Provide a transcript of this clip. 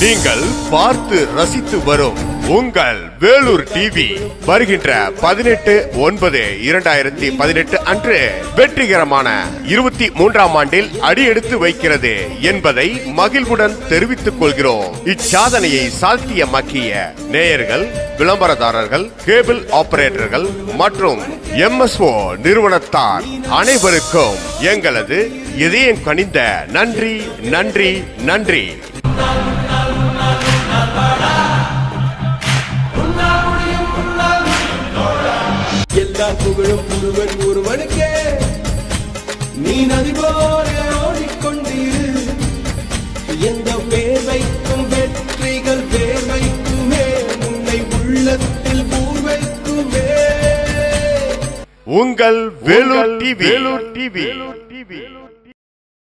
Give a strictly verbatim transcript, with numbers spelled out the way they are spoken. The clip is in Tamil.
நீங்கள் பார்த்து ரசித்து வரும் உங்கள் வேலூர் டிவி வருகின்ற பதினெட்டு ஒன்பது இரண்டாயிரத்தி பதினெட்டு அன்று வெற்றிகரமான இருபத்தி மூன்றாம் ஆண்டில் அடியெடுத்து வைக்கிறது என்பதை மகிழ்வுடன் தெரிவித்துக் கொள்கிறோம். இச்சாதனையை சாத்தியமாக்கிய நேயர்கள், விளம்பரதாரர்கள், கேபிள் ஆபரேட்டர்கள் மற்றும் எம்எஸ்ஓ நிறுவனத்தார் அனைவருக்கும் எங்களது இதயம் கனிந்த நன்றி நன்றி நன்றி. எல்லா புகழும் ஒருவன் ஒருவனுக்கே, நீ நதி போல ஓடிக்கொண்டிரு. எந்த வேர்வைக்கும் வெற்றிகள் வேர்வைக்குமே, உன்னை உள்ளத்தில் பூர்வைக்குமே. உங்கள் வேலூர் டிவி.